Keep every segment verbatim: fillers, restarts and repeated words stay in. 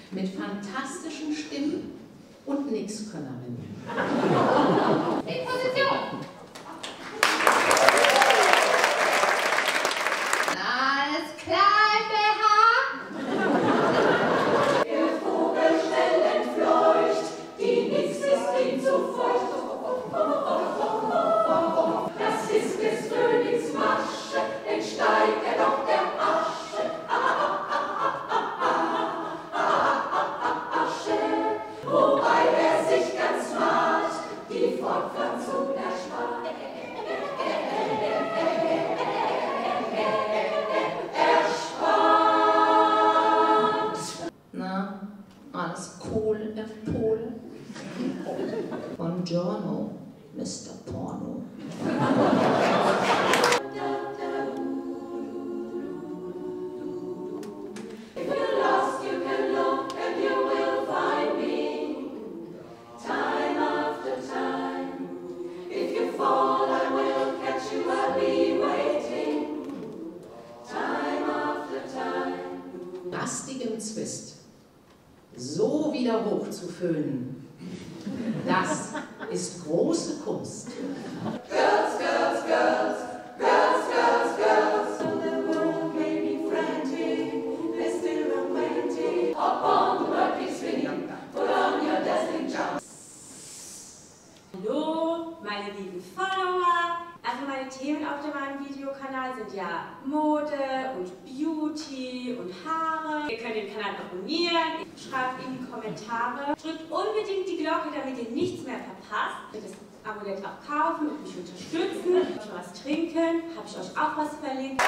mit fantastischen Stimmen und Nixkönnerinnen. In Position! Alles klar, B H? Der Vogel schnell entfleucht, die Nix ist ihm zu feucht. Das ist des Königs Masche, entsteigt er doch der Asche. Asche, wobei er sich ganz smart die Fortpflanzung erspart. Erspart. Na, alles cool im Pol? Buongiorno, Mister Porno. If you're lost, you can look and you will find me, time after time. If you fall, I will catch you, I'll be waiting, time after time. Lastigem Zwist so wieder hoch zu föhnen, das ist große Kunst. Girls, girls, girls, girls, girls, girls. The world may be frantic, they're still romantic. Hop on the murky swing, put on your dazzling jumps. Hallo, meine lieben Follower. Also meine Themen auf meinem Videokanal sind ja Mode und Beauty und Haare. Ihr könnt den Kanal abonnieren, schreibt in die Kommentare. Drückt unbedingt die Glocke, damit ihr nichts mehr verpasst. Ihr könnt das Amulett auch kaufen und mich unterstützen. Schon was trinken, habe ich euch auch was verlinkt.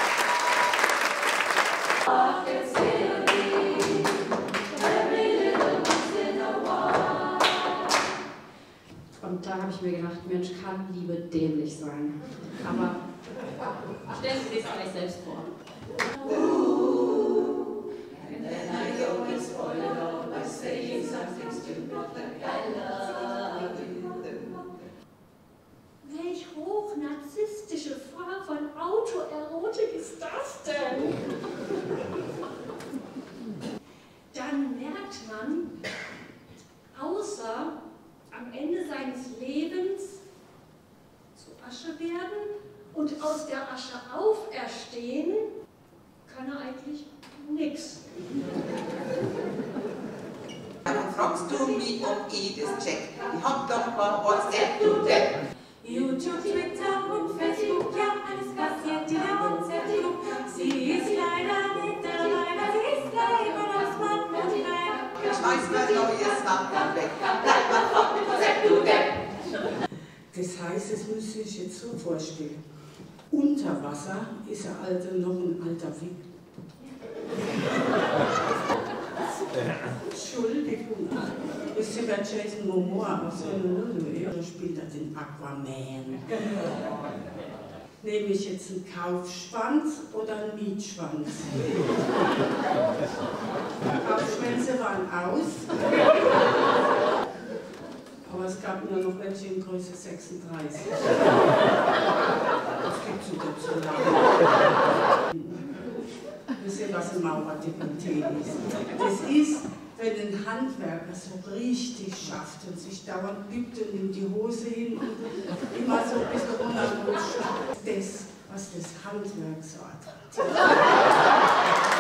Und da habe ich mir gedacht, Mensch, kann Liebe dämlich sein. Aber stellen Sie sich das gleich selbst vor. And then I go and spoil it all by saying something stupid like I love you. Welch hochnarzisstische Form von Autoerotik ist das denn? Dann merkt man, außer am Ende seines Lebens zu Asche werden und aus der Asche auferstehen, kann er eigentlich nichts. Dann fragst du mich um jedes Check. Ich hab doch mal WhatsApp, du Depp. YouTube, Twitter und Facebook, ja, alles passiert in der WhatsApp-Group. Sie ist leider nicht dabei, sie ist leider das Mann und Nein. Schmeiß mein neues Smartphone weg. Bleib mal fort mit WhatsApp, du Depp. Das heißt, es müsst ihr euch jetzt so vorstellen. Unter Wasser ist er also noch ein alter Wick. Entschuldigung. Wisst ihr, wer Jason Momoa aus Honolulu spielt, er den Aquaman. Nehme ich jetzt einen Kaufschwanz oder einen Mietschwanz? Kaufschwänze waren aus. Aber es gab nur noch welche in Größe sechsunddreißig. Das gibt es sogar zu lang. Wisst ihr, was ein Maurerdekolleté ist? Das ist, wenn ein Handwerker so richtig schafft und sich dauernd bückt und nimmt die Hose hin und immer so ein bisschen runterrutscht. Das, was das Handwerk so attraktiv macht.